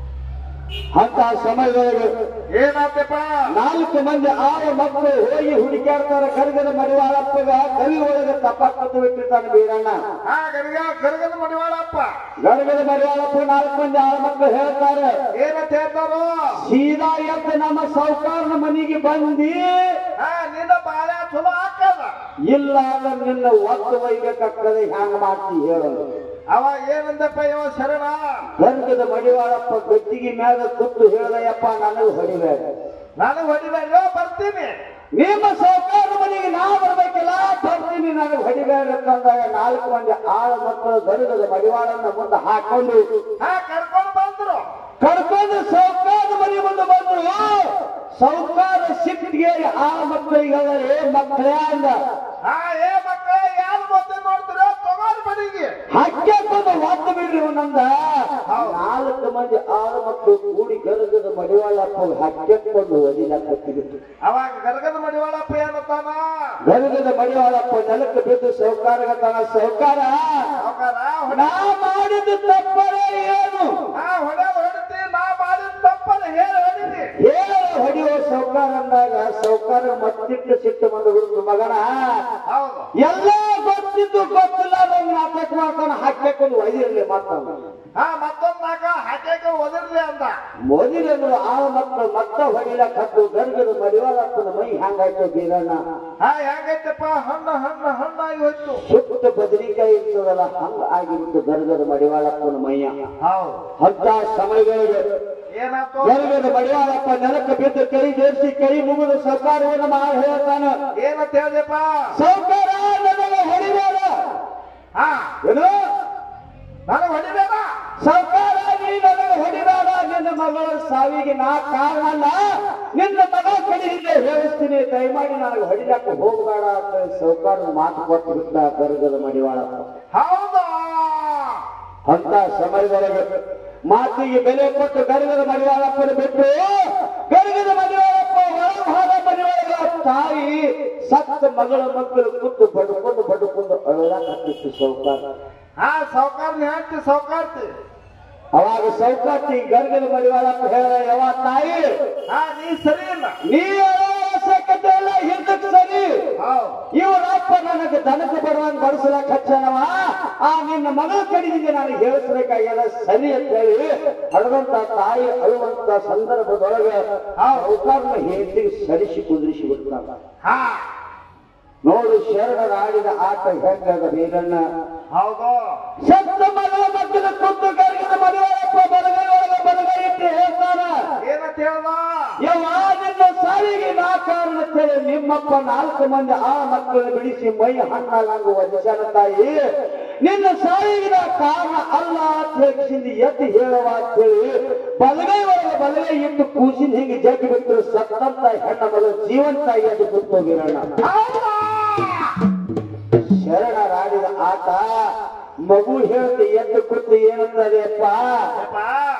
ಅಂತ ಸಮಯದೊಳಗೆ ಏನಾತಪ್ಪ? 4 ಮಂದಿ 6 ಮಕ್ಕಳು ಹೋಗಿ ಹುಡುಕ್ಯಾಡ್ತಾರ. ಗರ್ಗದ ಮಡಿವಾಳಪ್ಪಗ ಕವಿ ಒಳಗೆ ತಪ್ಪಾಕತ್ತು ಬಿಟ್ಟಿರ್ತಾನೆ ಬೀರಣ್ಣ. ಗರ್ಗದ ಮಡಿವಾಳಪ್ಪ, ಗರ್ಗದ ಮಡಿವಾಳಪ್ಪ 4 ಮಂದಿ 6 ಮಕ್ಕಳು ಹೇಳ್ತಾರೆ, ಏನಂತ ಹೇಳ್ತಾರೋ? ಸೀದಾ ಎದ್ದು ನಮ್ಮ ಸಾಹುಕಾರನ ಮನೆಗೆ ಬಂದಿ, ನಿನ್ನ ಬಾಳ ಚಲೋ ಹಾಕದ, ಇಲ್ಲ ಅಂದ್ರೆ ನಿನ್ನ ಒತ್ತು ಒಯ್ಬೇಕಾಗ್ತದೆ, ಹ್ಯಾಂಗ ಮಾಡ್ತಿ ಹೇಳೋದು. ಅವ ಏನಂದಪ್ಪ ಇವ ಶರಣ? ಗರ್ಗದ ಮಡಿವಾಳಪ್ಪ ಗದ್ದಿಗೆ ಮ್ಯಾಗ ಕೂತು ಹೇಳ್ದಯ್ಯಪ್ಪ, ನನಗೆ ಹೊಡಿಬೇಡ, ನನಗೆ ಹೊಡಿಬೇಡ, ಬರ್ತೀನಿ. ನಿಮ್ಮ ಸಾಹುಕಾರ ಮನೆಗೆ ನಾ ಬರ್ಬೇಕಿಲ್ಲ, ಬರ್ತೀನಿ, ನನಗೆ ಹೊಡಿಬೇಡ ಅಂತಂದಾಗ 4 ಮಂದಿ 6 ಮಕ್ಕಳು ಗರ್ಗದ ಮಡಿವಾಳನ್ನ ಮುಂದೆ ಹಾಕೊಂಡು ಕರ್ಕೊಂಡು ಬಂದ್ರು. ಕರ್ಕೊಂಡು ಸಾಹುಕಾರ ಮನೆ ಮುಂದೆ ಬಂದ್ರು. ಸಾಹುಕಾರ ಸಿಟ್ಟಿಗೆ 6 ಮಕ್ಕಳಿಗೆ ಮಕ್ಕಳೇ ಅಂದ, ಏ ಮಕ್ಕಳೇ ಯಾರು ಮತ್ತೆ ನೋಡ್ತೀರೋ ತಗೋರಿ ಮನೆಗೆ ಹಾಕ್ಯಾಕೊಂಡು ಒತ್ತು ಬಿಡ್ರಿ ನಂದ. 4 ಮಂದಿ 6 ಮಕ್ಕಳು ಕೂಡಿ ಗರ್ಗದ ಮಡಿವಾಳಪ್ಪ ಹಾಕ್ಕೊಂಡು ಒದಿಲಾಕತ್ತಿದ್ರು. ಅವಾಗ ಗರ್ಗದ ಮಡಿವಾಳಪ್ಪ ಏನತ್ತಾನ? ಗರ್ಗದ ಮಡಿವಾಳಪ್ಪ ನೆಲಕ್ಕೆ ಬಿದ್ದು ಸಾಹುಕಾರಗತ್ತಾನ, ಸಾಹುಕಾರ ನಾ ಮಾಡಿದ್ದು ತಪ್ಪರೇ ಏನು? ಹೊಡೆಯೋದು ಹೊಡಿತಿ, ನಾ ಮಾಡಿದ ತಪ್ಪಲ್ಲ ಹೇಳಿ ಹೊಡಿತಿ, ಹೇಳ ಹೊಡಿಯೋ ಸಾಹುಕಾರ ಅಂದಾಗ ಸಾಹುಕಾರ ಮತ್ತಿಟ್ಟು ಸಿಟ್ಟು ಬಂದು ಬಿಡುದು, ಮಗನ ಹೌದು ಎಲ್ಲ ಗೊತ್ತಿದ್ದು ಗೊತ್ತಿಲ್ಲ ನಂಗೆ ನಾಟಕ ಮಾಡ್ತಾನ, ಹಾಕ್ಕೊಂಡು ಒಯ್ದಿರ್ಲಿ ಮಾಡ್ತಾನ. ಮತ್ತೊಂದ್ ನಾಕ ಹಾಕಿ ಒದಿರ್ಲಿ ಅಂದ. ಮೊದಲನ್ನು 6 ಮಕ್ಕಳು ಮತ್ತ ಹೊಡಿಲಕ್ಕದ್ದು. ಗರ್ಗದ ಮಡಿವಾಳಪ್ಪನ ಮೈ ಹ್ಯಾಂಗಾಯ್ತು ಬೀರಣ್ಣ? ಹೆಂಗೈತಪ್ಪ? ಹಣ್ಣಾಗಿ ಹೋಯ್ತು. ಸುತ್ತ ಬದನಿಕಾಯಿ ಇರ್ತದಲ್ಲ, ಹಂಗ ಆಗಿತ್ತು ಗರ್ಗದ ಮಡಿವಾಳಪ್ಪನ ಮೈಯ. ಅಂತ ಸಮಯಗಳಿಗೆ ಏನಾಯ್ತು? ಗರ್ಗದ ಮಡಿವಾಳಪ್ಪ ನೆಲಕ್ಕೆ ಬಿದ್ದು ಕೈ ಜೋಡಿಸಿ ಕೈ ಮುಗಿದು ಸಾಹುಕಾರನ ಮಾಡಿ ಹೇಳ್ತಾನ, ಏನಂತ ಹೇಳಿದಪ್ಪ? ಸಾಹುಕಾರ ನನಗೆ ಹೊಡಿಬೇಡ. ಏನು ನನಗೆ ಹೊಡಿಬೇಡ ಸಾಹುಕಾರ, ನೀ ನನಗೆ ಹೊಡಿಬೇಡ, ನಿನ್ನ ಮಗಳ ಸಾವಿಗೆ ನಾ ಕಾರಣ ಅಲ್ಲ, ನಿನ್ನ ಮಗಳ ಕಡೆಯಿಂದ ಹೇಳಿಸ್ತೀನಿ, ದಯಮಾಡಿ ನನಗೆ ಹೊಡಿಲಕ್ಕೆ ಹೋಗಬೇಡ ಅಂತ ಸಾಹುಕಾರ ಮಾತು ಕೊಟ್ಟು ಬಿಟ್ಟ ಗರ್ಗದ ಮಡಿವಾಳಪ್ಪ. ಹೌದಾ? ಅಂತ ಸಮಯದೊಳಗೆ ಮಾತಿಗೆ ಬೆಲೆ ಕೊಟ್ಟು ಗರ್ಗದ ಮಡಿವಾಳಪ್ಪನ ಬಿಟ್ಟು ಗರ್ಗದ ಮಡಿವಾಳಪ್ಪ ಹೊರಗೆ ಹೋದ ಮನೆಯೊಳಗ ತಾಯಿ ಸತ್ತ ಮಗಳ ಮಕ್ಕಳು ಕೂತು ಬಡ್ಕೊಂಡು ಅಳಲಾಕತ್ತಿತ್ತು ಸಾಹುಕಾರ. ಸಾಹುಕಾರನ ಹೇಳ್ತಿ ಸಾಹುಕಾರ್ತಿ. ಅವಾಗ ಸಾಹುಕಾರ್ತಿ ಗರ್ಗದ ಮಡಿವಾಳಪ್ಪ ಹೇಳ, ಯಾವ ತಾಯಿ ನೀ ಸರಿ ಇಲ್ಲ, ನೀ ಅವಶ್ಯಕತೆ ಇಲ್ಲ, ಹಿಂದಕ್ಕೆ ಸರಿ. ಇವರಪ್ಪ ನನಗೆ ದನಕ್ಕೆ ಬರುವಂಗ ಬಡಿಸಲಕ್ಕ ಹಚ್ಚನವ, ನಿನ್ನ ಮಗಳ ಕಡೆಯಿಂದ ನಾನು ಹೇಳಿಸ್ಬೇಕಾಗ್ಯದ ಸರಿ ಅಂತ ಹೇಳಿ ಹಡದಂತ ತಾಯಿ ಅಳುವಂತ ಸಂದರ್ಭದೊಳಗೆ ಸಾಹುಕಾರನ ಹೆಂಡತಿಗೆ ಸರಿಸಿ ಕುದುರಿಸಿ ಬಿಡ್ತಾನ. ನೋಡು ಶರಣರ ಆಡಿದ ಆಟ ಹೆಂಗದ ಬೀರಣ್ಣ? ಹೌದು. ಸತ್ತ ಮಗಳ ಮಕ್ಕಳ ಕುತ್ತು ಗರ್ಗದ ಮಡಿವಾಳಪ್ಪ ಬಲಗೈ ಒಳಗೆ ಬಲಗೈ ಇಟ್ಟು ಹೇಳ್ತಾನ, ಏನಂತ ಹೇಳ್ದ? ಯವ್ವ ನಿನ್ನ ಸಾವಿಗೆ ನಾ ಕಾರಣ ಕೇಳಿ ನಿಮ್ಮಪ್ಪ 4 ಮಂದಿ 6 ಮಕ್ಕಳನ್ನು ಬಿಡಿಸಿ ಮೈ ಹಣ್ಣಾಗಂಗ ವಧಿಸನ ತಾಯಿ, ನಿನ್ನ ಸಾವಿಗೆ ನಾ ಕಾರಣ ಅಲ್ಲ ಅಂತ ಹೇಳಿಸಿಂದ ಎದ್ದು ಹೇಳುವ ಅಂತ ಹೇಳಿ ಬಲಗೈ ಒಳಗೆ ಬಲಗೈ ಇಟ್ಟು ಕೂಸಿನ ಹಿಂಗೆ ಜಗ್ಗಿ ಬಿಟ್ಟರು ಸತ್ತಂತ ಹೆಣ್ಣ ಮಗಳು ಜೀವಂತ ಎದ್ದು ಕೂತೋಗಿರೋಣ. ಶರಣರಾಡಿದ ಆಟ ಮಗು ಹೇಳ್ತಿ ಎದ್ದು ಕೂತು ಏನಂತದೆ ಅಪ್ಪ,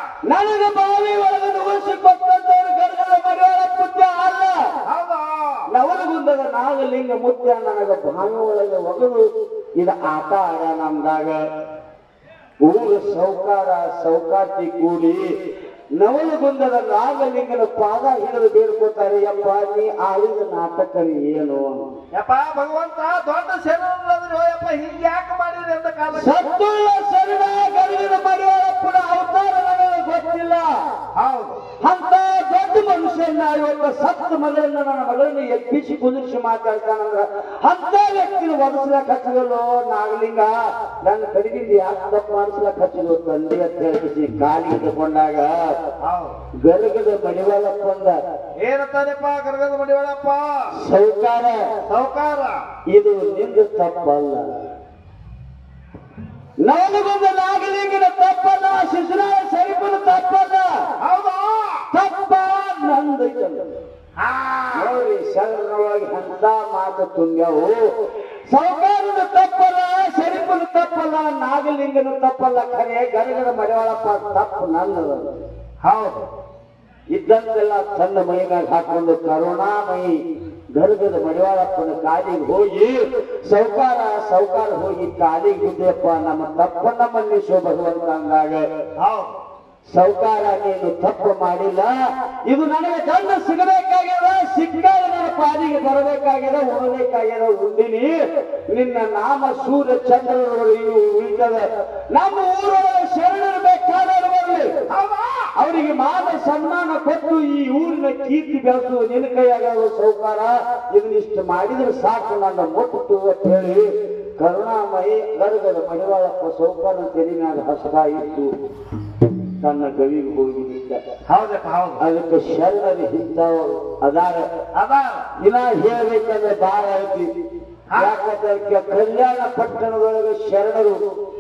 ನನಗೆ ಬಾವಿ ಒಳಗೆ ನುಗ್ಗಿಸಿ ಕೊಟ್ಟಂತವ್ರು ಗರ್ಗದ ಮಡಿವಾಳಪ್ಪ ಅಲ್ಲ, ನವಲಗುಂದದ ನಾಗಲಿಂಗ ಮುತ್ಯ ನನಗ ಬಾವಿ ಒಳಗೆ ಒಗದು ಇದು ಆಟ ಆಡ ನಮ್ದಾಗ ಊರ ಸೌಕಾರ್ತಿ ಕೂಡಿ ನವಲಗುಂದದ ನಾಗಲಿಂಗನ ಪಾದ ಹಿಡಿದು ಬೇಡ್ಕೋತಾರೆ. ಯಪ್ಪ ನೀ ಆಳಿದ ನಾಟಕ ಏನು ಯಪ್ಪ ಭಗವಂತ ದೊಡ್ಡ ಶರಣರಾದ್ರು ಯಪ್ಪ ಹಿಂಗೆ ಯಾಕೆ ಮಾಡಿದ್ರಿ ಅಂತ ಕಾಲ ಸತ್ತುಳ್ಳ ಶರಣ ಗರುಡಿನ ಮಡಿವಾಳಪ್ಪನ ಅವತಾರ ನನಗೆ ಗೊತ್ತಿಲ್ಲ. ಹೌದು ಅಂತ ದೊಡ್ಡ ಮನುಷ್ಯನ ಇವತ್ತು ಸತ್ತ ಮಗಳನ್ನ ನನ್ನ ಮಗಳನ್ನ ಎಬ್ಬಿಸಿ ಕುದಿಸಿ ಮಾತಾಡ್ತಾನಂದ್ರ ಅಂತ ವ್ಯಕ್ತಿನ ಒದಸ್ಲಕ್ ಹಚ್ಚಿದಲ್ಲೋ ನಾಗಲಿಂಗ ನನ್ನ ಕಡೆಗಿಂದ ಯಾಕೆ ತಪ್ಪು ಮಾಡಿಸ್ಲಕ್ ಹಚ್ಚಿದ್ರು ತಂದೆ ಅಂತ ಹೇಳಿಸಿ ಕಾಲಿಗೆ ತಗೊಂಡಾಗ ಗರಗದ ಮಡಿವಾಳಪ್ಪ ಅಂದ. ಏನಂತಾನೆಪ್ಪ ಗರಗದ ಮಡಿವಾಳಪ್ಪ? ಸೌಕಾರ ಇದು ನಿಂದು ತಪ್ಪಲ್ಲ, ನವಲಗುಂದ ನಾಗಲಿಂಗನ ತಪ್ಪಲ್ಲ, ಶಿಶುನಾಳ ಶರೀಫನ ತಪ್ಪಲ್ಲ. ಹೌದಾ? ತಪ್ಪ ನಂದು ನೋಡಿ ಶರಣರೊಳಗೆ ಅಂತ ಮಾತು ತುಂಬ್ಯಾವು. ಸೌಕಾರನ ತಪ್ಪಲ್ಲ, ಶರೀಫನ ತಪ್ಪಲ್ಲ, ನಾಗಲಿಂಗನ ತಪ್ಪಲ್ಲ, ಖರೆ ಗರಗದ ಮಡಿವಾಳಪ್ಪ ತಪ್ಪು ನನ್ನದು. ಹೌದು ಇದ್ದಂತೆಲ್ಲ ತನ್ನ ಮೈನಾಗ ಹಾಕೊಂಡು ಕರುಣಾಮಯಿ ಗರ್ಗದ ಮಡಿವಾಳಪ್ಪನ ಕಾಲಿಗೆ ಹೋಗಿ ಸೌಕಾರ ಹೋಗಿ ಕಾಲಿಗೆ ಬಿದ್ದೆಪ್ಪ ನಮ್ಮ ತಪ್ಪನ್ನ ಮನ್ನಿಸೋ ಭಗವಂತ ಅಂದಾಗ ಸೌಕಾರ ನೀನು ತಪ್ಪು ಮಾಡಿಲ್ಲ, ಇದು ನನಗೆ ದಂಡ ಸಿಗಬೇಕಾಗ್ಯದ, ಸಿಕ್ಕಾಗ ನನ್ನ ಪಾಲಿಗೆ ಬರಬೇಕಾಗ್ಯದ, ಉಣಬೇಕಾಗ್ಯದ, ಉಂಡಿನಿ. ನಿನ್ನ ನಾಮ ಸೂರ್ಯ ಚಂದ್ರರೊಳಗೆ ಉಳಿತದ. ನಮ್ಮ ಊರೊಳಗೆ ಶರಣರು ಬೇಕಾದವರು ಬರಲಿ, ಅವರಿಗೆ ಮಾನ ಸನ್ಮಾನ ಕೊಟ್ಟು ಈ ಊರಿನ ಕೀರ್ತಿ ಬೆಳೆಸುವ ನಿನ್ನ ಕೈಯಾಗ ಸೌಕಾರ. ಇದನ್ನಿಷ್ಟು ಮಾಡಿದ್ರೆ ಸಾಕು ನನ್ನ ಮುಟ್ಟು ಅಂತ ಹೇಳಿ ಕರುಣಾಮಯಿ ಗರ್ಗದ ಮಡಿವಾಳಪ್ಪ ಸೌಕಾರ ತೆಲಿ ಮ್ಯಾಗ ಹಸದ ಇತ್ತು ತನ್ನ ಗವಿಗೆ ಹೋಗಿ ನಿಂತ. ಹೌದಪ್ಪ ಹೌದು. ಅದಕ್ಕೆ ಶರಣರು ಇಂಥವ್ರು ಅದಾರ ಇನ್ನ ಹೇಳ್ಬೇಕಂದ್ರೆ ಬಾಳ ಐತಿ. ಯಾಕಂದ್ರೆ ಕಲ್ಯಾಣ ಪಟ್ಟಣದೊಳಗೆ ಶರಣರು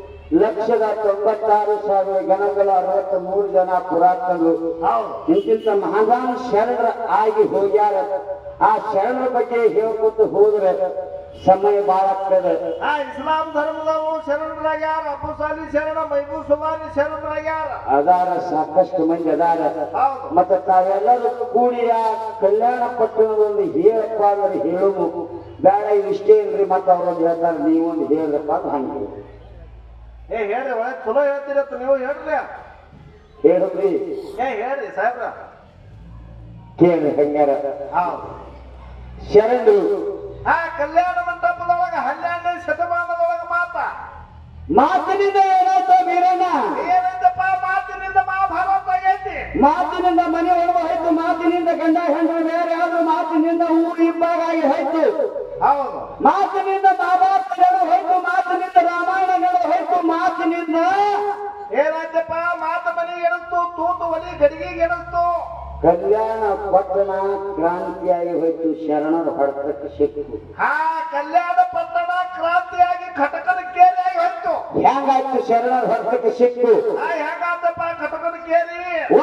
1,96,000 ಗಣಗಳ 63 ಜನ ಪುರಾತನರು ಇಂತಿಂತ ಮಹಾನ್ ಶರಣರ ಆಗಿ ಹೋಗ್ಯಾರ. ಆ ಶರಣರ ಬಗ್ಗೆ ಹೇಳ್ಕೊತ ಹೋದ್ರೆ ಸಮಯ ಬಾಳ ಆಗ್ತದೆ. ಇಸ್ಲಾಂ ಧರ್ಮದವರು ಶರಣರಾಗ್ಯಾರ, ಅಬು ಸಾಲಿ ಶರಣ, ಮೈಬೂ ಸುಮಾರಿ ಶರಣರಾಗ್ಯಾರ. ಅದಾರ ಸಾಕಷ್ಟು ಮಂದಿ ಅದಾರ. ಮತ್ತೆ ತಾವೆಲ್ಲರೂ ಕೂಡಿ ಆ ಕಲ್ಯಾಣ ಪಟ್ಟಣದಲ್ಲಿ ಹೇಳಪ್ಪ ಅಂದ್ರೆ ಹೇಳುದು ಬೇಡ, ಇಷ್ಟೇ ಇಲ್ರಿ, ಮತ್ತೆ ಅವ್ರೊಂದು ಹೇಳ್ತಾರೆ ನೀವೊಂದು ಹೇಳ್ರಪ್ಪ ಅಂತ ಹಂಗೆ ಹೇಳ್ರಿ. ಒಳ್ಳೆ ಚಲೋ ಹೇಳ್ತೀರತ್ತ ನೀವು ಹೇಳ್ರಿ. ಹೇಳುದ್ರಿ ಹೇಳ್ರಿ ಸಾಹೇಬ್ರ ಕೇಳಿ ಹಂಗಾರ. ಶರಣರು ಕಲ್ಯಾಣ ಮಂಟಪದೊಳಗ 12ನೇ ಶತಮಾನದೊಳಗ ಮಾತಿನಿಂದ ಏನಾಯ್ತು ವೀರಣ್ಣ? ಏನೈತಪ್ಪ? ಮಾತಿನಿಂದ ಮಹಾಭಾರತ ಆಗೈತಿ. ಮಾತಿನಿಂದ ಮನೆ ಒಳಗೆ ಹೋಯ್ತು, ಮಾತಿನಿಂದ ಗಂಡ ಹೆಂಡರು ಬೇರೆ ಆದ್ರು, ಮಾತಿನಿಂದ ಊರು ಇಬ್ಬಾಗಾಗಿ ಹೋಯ್ತು. ಹೌದು. ಮಾತಿನಿಂದ ಮಹಾಭಾರತಗಳು ಹೋಯ್ತು, ಮಾತಿನಿಂದ ರಾಮಾಯಣಗಳು ಹೋಯ್ತು, ಮಾತಿನಿಂದ ಏನಾಯ್ತಪ್ಪ? ಮಾತು ಮನೆಗೆ ಎಣಿಸ್ತು, ತೂತು ಒಲಿ ಗಡಿಗೆಗೆ ಎಣಿಸ್ತು. ಕಲ್ಯಾಣ ಪಟ್ಟಣ ಕ್ರಾಂತಿಯಾಗಿ ಹೋಯ್ತು, ಶರಣರು ಹೊಡೆತಕ್ಕೆ ಸಿಕ್ಕು. ಕಲ್ಯಾಣ ಪಟ್ಟಣ ಕ್ರಾಂತಿಯಾಗಿ ಘಟಕನ ಕೇರಿಯಾಗಿ ಹೋಯ್ತು. ಹೆಂಗಾಯ್ತು ಶರಣರು ಹೊಡೆತಕ್ಕೆ ಸಿಕ್ಕು? ಹೆಂಗಾತಪ್ಪ ಘಟಕನ ಕೇರಿ?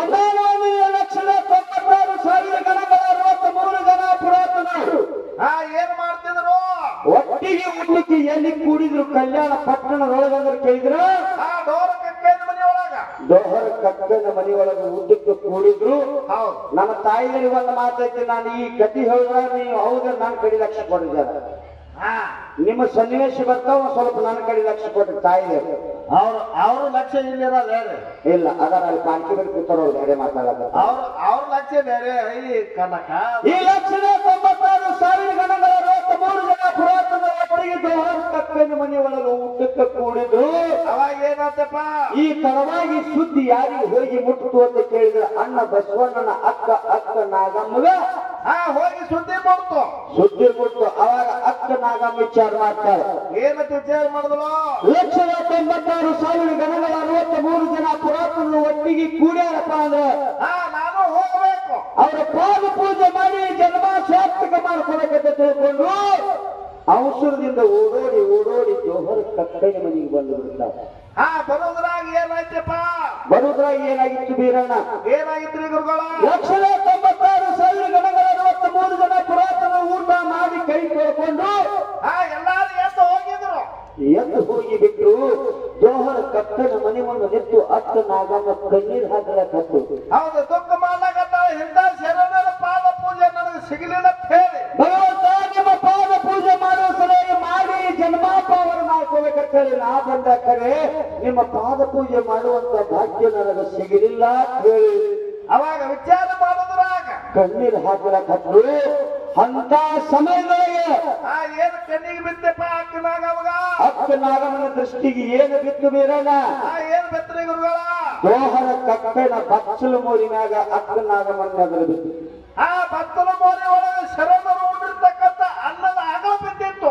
1,96,000 ಗಣಗಳ 63 ಜನ ಪುರಾತನರು ಏನ್ ಮಾಡ್ತಿದ್ರು? ಒಟ್ಟಿಗೆ ಉಡ್ಲಿಕ್ಕೆ ಎಲ್ಲಿ ಕೂಡಿದ್ರು ಕಲ್ಯಾಣ ಪಟ್ಟಣದೊಳಗಂದ್ರೆ ಕೇಳಿದ್ರು ಡೋರ ಕಕ್ಕನ ಮನೆಯೊಳಗ, ಡೋಹರ ಕಕ್ಕನ ಮನೆಯೊಳಗೆ ಊಟಕ್ಕೆ ಕೂಡಿದ್ರು. ನಮ್ಮ ತಾಯಿಗಳಿಗೆ ಒಂದು ಮಾತೈತಿ, ನಾನು ಈ ಕತಿ ಹೇಳಿದ್ರೆ ನೀವು ಹೌದ್ರ ನನ್ನ ಕಡೆ ಲಕ್ಷ ಕೊಟ್ಟಿದ್ದಾರೆ, ನಿಮ್ಮ ಸನ್ನಿವೇಶ ಬರ್ತಾವ ಸ್ವಲ್ಪ ನನ್ನ ಕಡೆ ಲಕ್ಷ ಕೊಟ್ಟು ತಾಯಿಗೆ ಅವ್ರ ಲಕ್ಷ್ಯ ಇಲ್ಲಿರೋದು ಬೇರೆ ಇಲ್ಲ. ಅದರ ಅಲ್ಲಿ ಪಾಲ್ಕಿ ಬೇರೆ ಕೂತಾರೋ ಬೇರೆ ಮಾತಾಡೋದು, ಅವ್ರ ಲಕ್ಷ್ಯ ಬೇರೆ. ಕನಕ ಈ 1,96,000 ಗಣಗಳ 63 ಜನ ಪುರಾತನ ಒಟ್ಟಿಗೆ ಡೋಹರ ಕಕ್ಕನ ಮನೆಯೊಳಗೆ ಊಟಕ್ಕೆ ಕೂಡಿದ್ರು. ಅವಾಗ ಏನಂತಪ್ಪ? ಈ ತಡವಾಗಿ ಸುದ್ದಿ ಯಾರಿಗೆ ಹೋಗಿ ಮುಟ್ಟಿತು ಅಂತ ಕೇಳಿದ್ರೆ ಅಣ್ಣ ಬಸವಣ್ಣನ ಅಕ್ಕ ನಾಗಮ್ಮಗ ಹೋಗಿ ಸುದ್ದಿ ಮಾಡ್ತು. ಸುದ್ದಿ ಕೊಟ್ಟು ಅವಾಗ ಅಕ್ಕ ನಾಗಮ್ಮ ವಿಚಾರ ಮಾಡ್ತಾರೆ. ಏನಂತ ವಿಚಾರ ಮಾಡಿದ್ರು? 1,96,000 ಗಣಗಳ 63 ಜನ ಪುರಾತನ ಒಟ್ಟಿಗೆ ಕೂಡ್ಯಾರಪ್ಪ ಅಂದ್ರೆ ನಾನು ಹೋಗ್ಬೇಕು, ಅವರ ಪಾದ ಪೂಜೆ ಮಾಡಿ ಜನ್ಮ ಸಾರ್ಥಕ ಮಾಡ್ಕೊಬೇಕಂತ ತಿಳ್ಕೊಂಡು ಅವಸರದಿಂದ ಓಡೋಡಿ ಜೋಹರ ಕಕ್ಕನ ಮನೆಗೆ ಬಂದು ಬಿಡ್ತಾರೆ. ಬರೋದ್ರಾಗ ಏನಾಯ್ತಪ್ಪ? ಬರೋದ್ರಾಗ ಏನಾಗಿತ್ತು ಬೀರಣ್ಣ? ಏನಾಗಿತ್ರಿ ಗುರುಗಳ? 1,96,000 ಗಣಗಳ 63 ಜನ ಪುರಾತನ ಊಟ ಮಾಡಿ ಕೈ ತೊಳ್ಕೊಂಡು ಎಲ್ಲಾರು ಎದ್ದು ಹೋಗಿದ್ರು. ಎದ್ದು ಹೋಗಿ ಬಿಟ್ಟು ಜೋಹರ ಕಕ್ಕನ ಮನೆ ಒಂದು ನಿಂತು ಅಕ್ಕ ನಾಗಮ್ಮ ಕಣ್ಣೀರ್ ಹಾಕಲಕತ್ತು. ಹೌದು, ದುಃಖ ಮಾಡ್ಲಾಕತ್ತ. ಇಂಥ ಶರಣರ ಪಾದ ಪೂಜೆ ನನಗೆ ಸಿಗಲಿಲ್ಲ ಅಂತ ಹೇಳಿ ಭಗವಂತ ಹೋಗ್ಬೇಕಂತ ಹೇಳಿ ನಾ ಬಂದ ಕರೆ ನಿಮ್ಮ ಪಾದ ಪೂಜೆ ಮಾಡುವಂತ ಭಾಗ್ಯ ನನಗೆ ಸಿಗಲಿಲ್ಲ ಅಂತ ಹೇಳಿ ಅವಾಗ ವಿಚಾರ ಮಾಡಿದ್ರಾಗ ಕಣ್ಣೀರು ಹಾಕಲಕತ್ರು. ಅಂತ ಸಮಯದೊಳಗೆ ಏನು ಕಣ್ಣಿಗೆ ಬಿದ್ದೆಪ್ಪ ಅಕ್ಕನಾಗ ಅವಾಗ ಅಕ್ಕ ನಾಗಮ್ಮನ ದೃಷ್ಟಿಗೆ ಏನು ಬಿತ್ತು ಬೀರಣ್ಣ? ಏನ್ ಬೆತ್ತರಿ ಗುರುಗಳ ದೋಹರ ಕಪ್ಪೆನ ಬಚ್ಚಲು ಮೂರಿನಾಗ ಅಕ್ಕ ನಾಗಮ್ಮನ ಎದುರು ಬಿತ್ತು. ಆ ಬತ್ತಲ ಮೋರಿ ಒಳಗೆ ಶರಣರು ಉಂಡಿರ್ತಕ್ಕಂಥ ಅನ್ನದ ಅಗಲ ಬಿದ್ದಿತ್ತು.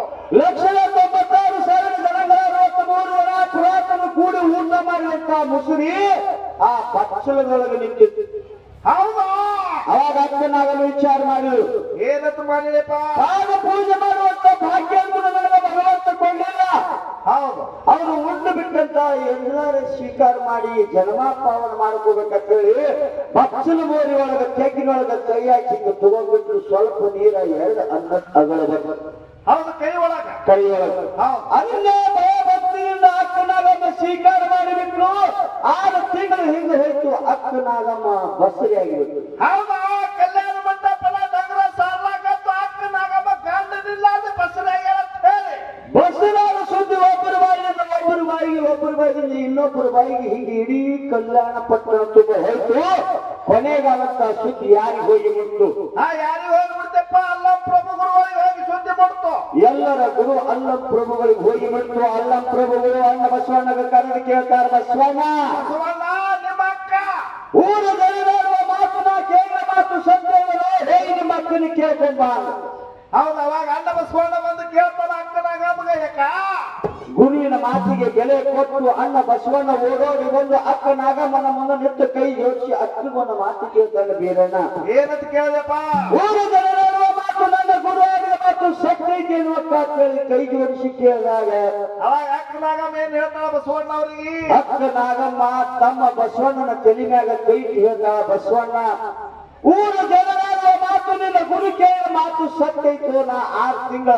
1,96,000 ಜನಗಳ 63 ಜನ ಪುರಾತನ ಕೂಡಿ ಊಟ ಮಾಡಿದಂತ ಮುಸುರಿ ಆ ಬಚ್ಚಲದೊಳಗೆ ನಿಂತಿತ್ತು. ಹೌದಾ? ಅವಾಗ ಅಕ್ಕನಾಗಲು ವಿಚಾರ ಮಾಡಿದ್ರು, ಏನಂತ ಮಾಡಿದೆಪ್ಪ? ಪಾದ ಪೂಜೆ ಮಾಡುವಂತ ಭಾಗ್ಯ ನನಗೆ ಭಗವಂತ ಕೊಂಡಿಲ್ಲ. ಹೌದು, ಅವರು ಉಂಡು ಬಿಟ್ಟಂತ ಎಲ್ಲರೂ ಸ್ವೀಕಾರ ಮಾಡಿ ಜನ್ಮ ಪಾವನ ಮಾಡ್ಕೋಬೇಕಂತ ಹೇಳಿ ಬಚ್ಚಲ ಮೋರಿ ಒಳಗ ತೆಗ್ಗಿನೊಳಗ ಕೈ ಹಾಕಿ ತಗೊಂಡ್ಬಿಟ್ರು. ಸ್ವಲ್ಪ ನೀರ 2 ಅನ್ನದ ಅಗಳ ಹೌದು, ಕೈ ಒಳಗ ಕೈ ಒಳಗ ಅಲ್ಲೇ ಭಯಭಕ್ತಿಯಿಂದ ಅಕ್ಕನಾಗಮ್ಮ ಸ್ವೀಕಾರ ಮಾಡಿಬಿಟ್ರು. 6 ತಿಂಗಳು ಹಿಂದೆ ಹೋಯ್ತು. ಅಕ್ಕನಾಗಮ್ಮ ಬಸರಿ ಆಗಿಬಿಟ್ರು. ಹೌದಾ? ಕಲ್ಯಾಣ ಮಂಟಪನ ಡಂಗರ ಸಾರ್ಲಾಕತ್ತು ಅಕ್ಕನಾಗಮ್ಮ ಗಂಡನಿಲ್ಲ ಅಂದ್ರೆ ಬಸರಾಗ ಅಂತ ಹೇಳಿ ಬಸರಾದ ಸುದ್ದಿ ಒಬ್ಬರ ಬಾಯಿಯಿಂದ ಒಬ್ಬರ ಬಾಯಿಯಿಂದ ಇನ್ನೊಬ್ಬರ ಬಾಯಿಗೆ ಹಿಂಗೆ ಇಡೀ ಕಲ್ಯಾಣ ಪಟ್ಟಣ ತುಂಬ ಹೋಯ್ತು. ಕೊನೆಗಾಲಂತ ಸುದ್ದಿ ಯಾರಿಗೆ ಹೋಗಿ ಮುಟ್ಟು? ಯಾರಿಗೆ ಹೋಗಿ ಬಿಡ್ತಪ್ಪ? ಅಲ್ಲಂ ಪ್ರಭುಗಳಿಗೆ ಹೋಗಿ ಸುದ್ದಿ ಮಾಡ್ತು. ಎಲ್ಲರ ಗುರು ಅಲ್ಲಂ ಪ್ರಭುಗಳಿಗೆ ಹೋಗಿ ಬಿಟ್ಟು ಅಲ್ಲಂ ಪ್ರಭುಗಳು ಅಣ್ಣ ಬಸವಣ್ಣಗ ಕರೆದು ಕೇಳ್ತಾರ, ಬಸವಣ್ಣ ಬಸವಣ್ಣ ನಿಮ್ಮ ಅಕ್ಕ ಊರು ಗಡಿದಾಡುವ ಮಾತನ್ನ ಕೇಳಿದ ಮಾತು ಸತ್ಯವಲ್ಲ, ಹೇಗೆ ನಿಮ್ಮ ಅಕ್ಕನ ಕೇಳ್ಕೊಂಬ. ಹೌದು, ಅವಾಗ ಅಣ್ಣ ಬಸವಣ್ಣ ಬಂದು ಕೇಳ್ತಾನ ಅಕ್ಕನಾಗಮ್ಮಗ. ಯಾಕ? ಗುರುವಿನ ಮಾತಿಗೆ ಬೆಲೆ ಕೊಟ್ಟು ಅಣ್ಣ ಬಸವಣ್ಣ ಓಡೋಡಿ ಬಂದು ಅಕ್ಕ ನಾಗಮ್ಮನ ಮುಂದೆ ನಿಂತು ಕೈ ಜೋಡಿಸಿ ಅಕ್ಕಗೊಂದು ಮಾತು ಕೇಳ್ತಾನೆ. ಬೀರಣ್ಣ ಏನಂತ ಕೇಳಿದೆಪ್ಪ? ಊರು ಗಡಿದಾಡುವ ಮಾತು ನನ್ನ ಗುರು ಆಗಿದ ಮಾತು ಸತ್ತೈತಿ ಅನ್ನುವ ಕೇಳಿ ಕೈ ಜೋಡಿಸಿ ಕೇಳಿದಾಗ ಅವಾಗ ಅಕ್ಕನಾಗಮ್ಮ ಏನ್ ಹೇಳ್ತಾಳ ಬಸವಣ್ಣ ಅವ್ರಿಗೆ? ಅಕ್ಕ ನಾಗಮ್ಮ ತಮ್ಮ ಬಸವಣ್ಣನ ತಲೆ ಮ್ಯಾಗ ಕೈ ಹೇಳ್ದ, ಬಸವಣ್ಣ ಊರು ಜನರಾಡುವ ಮಾತು ನಿನ್ನ ಗುರು ಕೇಳಿದ ಮಾತು ಸತ್ತೈತು. ನಾ 6 ತಿಂಗಳ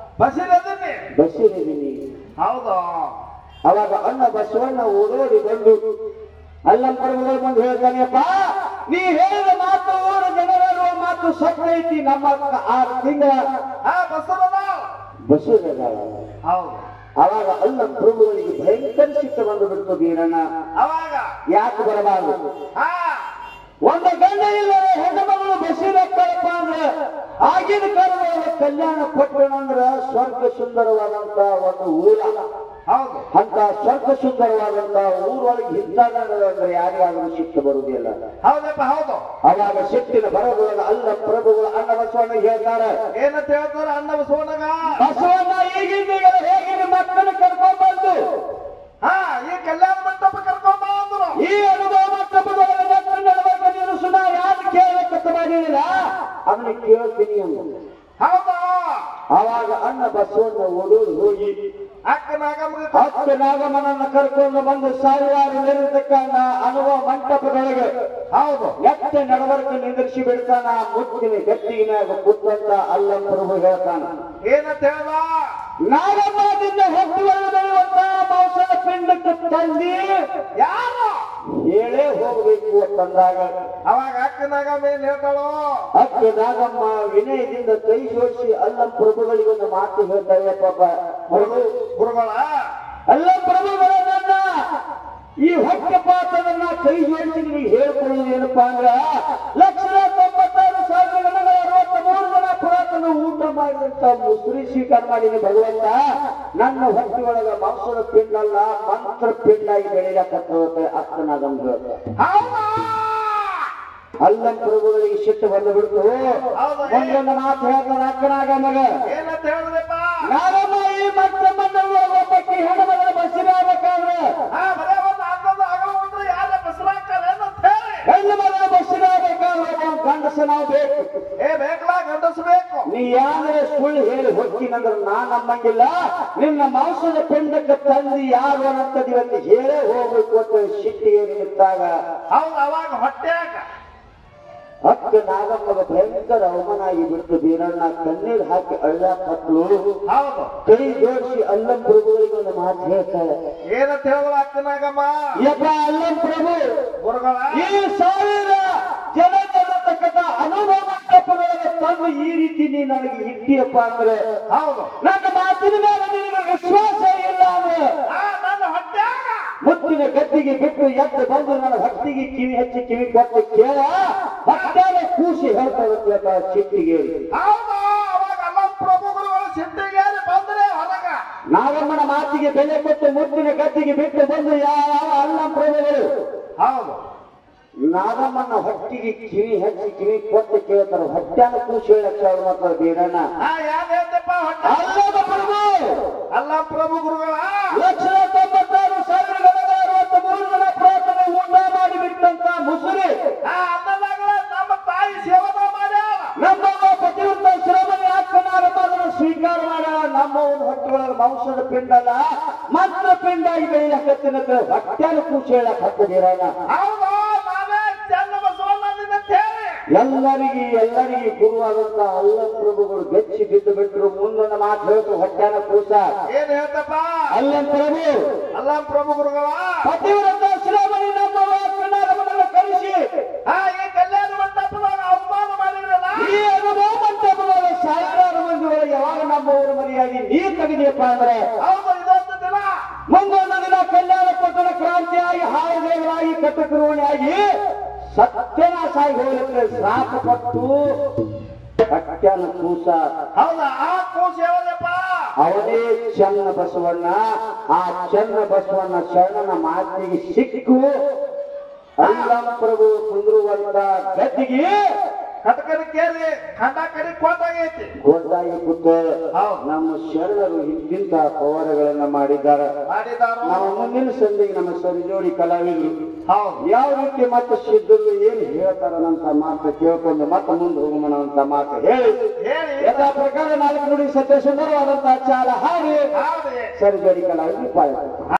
ಬಸಿರಿದ್ದೀನಿ. ಹೌದು. ಅವಾಗ ಅಣ್ಣ ಬಸವಣ್ಣ ಓಡೋಡಿ ಬಂದು ಅಲ್ಲಂ ಪ್ರಭುಗಳು ಬಂದು ಹೇಳ್ತಾನೆಪ್ಪ, ನೀ ಹೇಳಿದ ಮಾತು ಊರು ಜನರಾಡುವ ಮಾತು ಸತ್ತೈತಿ. ನಮ್ಮ 6 ತಿಂಗಳ ಬಸಿರ. ಹೌದು. ಅವಾಗ ಅಲ್ಲಂ ಪ್ರಭುಗಳಿಗೆ ಭಯಂಕರ ಸಿಟ್ಟು ಬಂದು ಬಿಡ್ತು. ಬೀರಣ್ಣ ಅವಾಗ ಯಾಕೆ ಬರಬಾರದು? ಒಂದು ಗಂಡ ಇಲ್ಲದೆ ಹೆಣ್ಣುಮಗಳು ಬಸಿರಕ್ಕಳಪ್ಪ ಅಂದ್ರೆ ಆಗಿನ ಕಾಲದೊಳಗೆ ಕಲ್ಯಾಣ ಪಟ್ಟಣ ಅಂದ್ರ ಸ್ವರ್ಗ ಸುಂದರವಾದಂತ ಒಂದು ಊರ. ಹೌದು. ಅಂತ ಸ್ವರ್ಗ ಸುಂದರವಾದಂತ ಊರೊಳಗೆ ಹಿಂದಾದ್ರೆ ಯಾರಿಗಾದ್ರೂ ಸಿಟ್ಟು ಬರುವುದಿಲ್ಲ. ಹೌದಪ್ಪ, ಹೌದು. ಅವಾಗ ಸಿಟ್ಟಿನ ಬರೋದ್ರೊಳಗೆ ಅಲ್ಲ ಪ್ರಭುಗಳು ಅಣ್ಣ ಬಸವಣ್ಣ ಹೇಳ್ತಾರೆ, ಏನಂತ ಹೇಳ್ತಾರೆ ಅಣ್ಣ ಬಸವಣ್ಣಗ? ಬಸವಣ್ಣ ಈಗಿಂದ ಹೇಗೆ ನಿಮ್ಮ ಮಕ್ಕಳನ್ನ ಕರ್ಕೊಂಡ್ ಬಂದು ಈ ಕಲ್ಯಾಣ ಮಂಟಪ ಕರ್ಕೊಂಡ್ ಬಂದ್ರು. ಈ ಅನುಭವ ಮಂಟಪದೊಳಗೆ ನೀನು ಸುಧಾ ಯಾರು ಕೇಳಬೇಕಂತ ಮಾಡಿಲ್ಲ ಅದನ್ನ ಕೇಳ್ತೀನಿ ಅಂತ. ಹೌದಾ? ಅವಾಗ ಅಣ್ಣ ಬಸವಣ್ಣ ಓಡೋದು ಹೋಗಿ ಅಕ್ಕ ನಾಗಮ್ಮನನ್ನ ಕರ್ಕೊಂಡು ಬಂದು ಸಾವಿರಾರು ನಿರತಕ್ಕಂತ ಅನುಭವ ಮಂಟಪದೊಳಗೆ ಹೌದು ಎತ್ತೆ ನಡವರ್ಕ ನಿಂದಿರಿಸಿ ಬಿಡ್ತಾನ. ಮುತ್ತಿನ ಗಟ್ಟಿಗಿನಾಗ ಕೂತಂತ ಅಲ್ಲಂ ಪ್ರಭು ಹೇಳ್ತಾನ, ಏನಂತ ಹೇಳ? ನಾಗಮ್ಮದಿಂದ ಹೊಟ್ಟುವಲ್ಲಿ ಬೆಳೆಯುವಂತ ಮಾಂಸದ ಪಿಂಡಕ್ಕೆ ತಂದಿ ಯಾರು ಹೇಳೇ ಹೋಗ್ಬೇಕು ಅಂತಂದಾಗ ಅವಾಗ ಅಕ್ಕನಾಗಮ್ಮ ಏನ್ ಹೇಳ್ತಾಳೋ? ಅಕ್ಕ ನಾಗಮ್ಮ ವಿನಯದಿಂದ ಕೈ ಜೋಡಿಸಿ ಅಲ್ಲಂ ಪ್ರಭುಗಳಿಗೆ ಒಂದು ಮಾತು ಹೇಳ್ತಾರೆ. ಪಾಪ ಗುರುಗಳ ಅಲ್ಲಂ ಪ್ರಭುಗಳನ್ನ ಈ ಹೊಟ್ಟೆಪಾತದನ್ನ ಕೈ ಜೋಡಿಸಿ ನಿಮಗೆ ಹೇಳ್ಕೊಳ್ಳೋದು ಏನಪ್ಪಾ ಅಂದ್ರ 1,96,000 ಜನಗಳ 63 ಜನ ಪುರಾತನ ಊಟ ಮಾಡಿದಂತ ಮುಸುರಿ ಸ್ವೀಕಾರ ಮಾಡಿದ ಭಗವಂತ ನನ್ನ ಹೊಟ್ಟೆ ಒಳಗ ಮಾಂಸದ ಪಿಂಡಲ್ಲ ಮಂತ್ರ ಪಿಂಡಾಗಿ ಬೆಳೆಯಕತ್ತ ಅಕ್ಕನಾಗಮ್ಮ ಹೇಳ್ತಾರೆ. ಅಲ್ಲಂ ಪ್ರಭುಗಳಿಗೆ ಸಿಟ್ಟು ಬಂದು ಬಿಡ್ತು. ಒಂದೊಂದು ಮಾತು ಹೇಳ್ತಾರೆ ಅಕ್ಕನಾಗಮ್ಮಗ. ಏನಂತ ಹೇಳಿದ್ರಪ್ಪ? ನಾಗಮ್ಮ ಈ ಮತ್ತೆ ಮಂಡಲ ಒಬ್ಬಕ್ಕೆ ಹೆಣ್ಣು ಮಗಳ ಬಸಿರ ಆಗ್ಬೇಕಾದ್ರೆ ಹೆಣ್ಣು ಮಗಳ ಬಸಿರ ಆಗ್ಬೇಕಾದ್ರೆ ಗಂಡಸ ನಾವು ಬೇಕು. ಗಂಡಸಬೇಕು. ನೀ ಯಾವ್ದಾರ ಸುಳ್ಳು ಹೇಳಿ ಹೊಕ್ಕಿನಂದ್ರೆ ನಾನ್ ನಮ್ಮಂಗಿಲ್ಲ. ನಿನ್ನ ಮಾಂಸದ ಪಿಂಡಕ್ಕೆ ತಂದು ಯಾರು ಅನ್ನಂತದ್ದು ಇವತ್ತು ಹೇಳೇ ಹೋಗ್ಬೇಕು ಅಂತ ಸಿಟ್ಟಿಗೆ ನಿಂತಾಗ ಹೌದು ಅವಾಗ ಹೊಟ್ಟೆಯಾಗ ಅಕ್ಕ ನಾಗಮ್ಮಗ ಭಯಂಕರ ಅವಮಾನ ಆಗಿ ಬಿಟ್ಟು ಬೀರಣ್ಣ ಕಣ್ಣೀರು ಹಾಕಿ ಅಳ್ಳಾಕತ್ಲು. ಹೌದು. ಕೈ ಜೋಡಿಸಿ ಅಲ್ಲಂ ಪ್ರಭುಗಳಿಗೆ ಒಂದು ಮಾತು ಹೇಳ್ತಾರೆ. ಏನಂತ ಹೇಳ ಅಕ್ಕನಾಗಮ್ಮ? ಯಪ್ಪ ಅಲ್ಲಂ ಪ್ರಭು, ಗುರುಗಳ ಈ 1000 ಜನತಕ್ಕಂಥ ಅನುಭವ ಮಂಟಪದೊಳಗೆ ತಂದು ಈ ರೀತಿ ನೀ ನನಗೆ ಇಟ್ಟಿಯಪ್ಪ ಅಂದ್ರೆ ಹೌದು ನನ್ನ ಮಾತಿನ ಮೇಲೆ ನಿನಗೆ ವಿಶ್ವಾಸ ಇಲ್ಲ ಅಂದ್ರೆ ಮುತ್ತಿನ ಗದ್ದಿಗೆ ಬಿಟ್ಟು ಎದ್ದು ಬಂದು ನನ್ನ ಭಕ್ತಿಗೆ ಕಿವಿ ಹಚ್ಚಿ ಕಿವಿ ಕೊಟ್ಟು ಕೇಳ ಭಕ್ತಾನ ಕೂಸಿ ಹೇಳ್ತಾ ಸಿಟ್ಟಿಗೆ ಹೌದಾ ಅವಾಗ ಅಲ್ಲ ಪ್ರಭುಗಳು ಸಿಟ್ಟಿಗೆ ಬಂದ್ರೆ ಹೊರಗ ನಾಗಮ್ಮನ ಮಾತಿಗೆ ಬೆಲೆ ಕೊಟ್ಟು ಮುತ್ತಿನ ಗದ್ದಿಗೆ ಬಿಟ್ಟು ಬಂದು ಯಾವ ಅಲ್ಲ ಪ್ರಭುಗಳು ಹೌದು ನಾಗಮ್ಮನ ಹೊಟ್ಟಿಗೆ ಕಿವಿ ಹಚ್ಚಿ ಕಿವಿ ಕೊಟ್ಟು ಕೇಳ್ತಾರ ಹೊಟ್ಟ್ಯಾನ ಕೂಸಿ ಹೇಳಕ್ಕೆ ಅವ್ರು ಮಾತ್ರ ಬೀರಣ್ಣ ಯಾರು ಹೇಳ್ತಪ್ಪ ಅಲ್ಲದ ಪ್ರಭು ಅಲ್ಲ ಪ್ರಭು ಗುರುಗಳ 1,93,63 ಜನ ಪ್ರಾರ್ಥನೆ ಊಟ ಮಾಡಿಬಿಟ್ಟಂತ ಮುಸುರಿ ಅನ್ನದಾಗಲ ನಮ್ಮ ತಾಯಿ ಸೇವನ ಮಾಡ್ಯಾಳ ನಮ್ಮ ಪತಿವ್ರತ ಶ್ರಮಣಿ ಅಕ್ಕನಾರನ್ನ ಸ್ವೀಕಾರ ಮಾಡ್ಯಾಳ ನಮ್ಮ ಒಂದು ಹೊಟ್ಟೆಗಳ ಮಾಂಸದ ಪಿಂಡಲ್ಲ ಮಾತ್ರ ಪಿಂಡ ಆಗಿ ಬೆಳೆಯಕತ್ತಿನ ಹೊಟ್ಟ್ಯಾನ ಕೂಸಿ ಹೇಳಕ್ ಹತ್ತಿರಣ್ಣ ಹೌದಾ ನಾವೇ ಚೆನ್ನ ಬಸವಣ್ಣನಿಂದ ಹೇಳಿ ಎಲ್ಲರಿಗೆ ಗುರುವಾದಂತ ಅಲ್ಲ ಪ್ರಭುಗಳು ಬೆಚ್ಚಿ ಬಿದ್ದು ಬಿಟ್ಟರು ಮುಂದೊಂದು ಮಾತು ಹೇಳ್ತು ಹೊಟ್ಟ್ಯಾನ ಕೂಸ ಏನ್ ಹೇಳ್ತಪ್ಪ ಅಲ್ಲ ಪ್ರಭು ಅಲ್ಲ ಪ್ರಭು ಗುರುಗಳ ಪತಿವ್ರತ ಶ್ರಮಣಿ ನಮ್ಮ ಅಕ್ಕನಾರನ್ನ ಕರೆಸಿ ಈ ಕಲ್ಯಾಣ ಮಂಟಪದಾಗ ಅವಮಾನ ಮಾಡಿದ್ರಲ್ಲ ಈ ಅನುಭವ ಮಂಟಪದಾಗ ಸಾವಿರಾರು ಮಂದಿಗಳು ಯಾವಾಗ ನಮ್ಮ ಊರ ಮನೆಯಾಗಿ ನೀರು ತೆಗೆದಿಯಪ್ಪ ಅಂದ್ರೆ ಹೌದು ಇದೊಂದು ದಿನ ಮುಂದೊಂದು ದಿನ ಕಲ್ಯಾಣ ಪಟ್ಟಣ ಕ್ರಾಂತಿಯಾಗಿ ಹಾಳುಗಳಾಗಿ ಕಟ್ಟಕರುವಣೆಯಾಗಿ ಸತ್ಯನಾಶ ಆಗಿ ಹೋಗಲಿಕ್ಕೆ ಶ್ರಾಪ ಕೊಟ್ಟು ಕಟ್ಟ್ಯಾನ ಕೂಸ ಹೌದಾ ಆ ಕೂಸು ಯಾವದಪ್ಪ ಅವನೇ ಚನ್ನ ಬಸವಣ್ಣ ಆ ಚನ್ನ ಬಸವಣ್ಣ ಶರಣನ ಮಾತಿಗೆ ಸಿಕ್ಕು ಅಲ್ಲಂ ಪ್ರಭು ಕುಂದ್ರುವಂತ ಗದ್ದಿಗೆ ಕಟಕನ ಕೇರಿ ಖಂಡ ಕಡಿ ಕೋಟಾಗೈತಿ ಗೊತ್ತಾಗಿ ಕೂತ ನಮ್ಮ ಶರಣರು ಇಂತಿಂತ ಪವಾಡಗಳನ್ನ ಮಾಡಿದ್ದಾರೆ ನಮ್ಮ ಮುಂದಿನ ಸಂಧಿಗೆ ನಮ್ಮ ಸರಿಜೋಡಿ ಕಲಾವಿದರು ಯಾವ ರೀತಿ ಮತ್ತೆ ಸಿದ್ಧರು ಏನ್ ಹೇಳ್ತಾರಂತ ಮಾತು ಕೇಳ್ಕೊಂಡು ಮತ್ತೆ ಮುಂದೆ ಹೋಗೋಣ ಅಂತ ಮಾತು ಹೇಳಿ ಯಥಾ ಪ್ರಕಾರ 4 ನುಡಿ ಸತ್ಯ ಸುಂದರವಾದಂತಹ ಚಾಲ ಹಾಡಿ ಸರಿಜೋಡಿ ಕಲಾವಿದರು ಪಾಯ